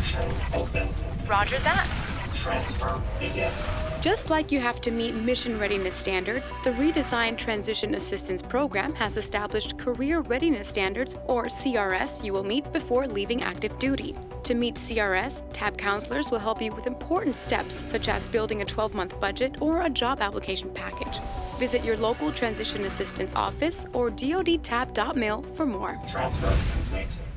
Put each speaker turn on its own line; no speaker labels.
Action open.
Roger that.
Transfer begins.
Just like you have to meet mission readiness standards, the redesigned Transition Assistance Program has established Career Readiness Standards, or CRS, you will meet before leaving active duty. To meet CRS, TAB counselors will help you with important steps such as building a 12-month budget or a job application package. Visit your local Transition Assistance office or dodtab.mil for more.
Transfer complete.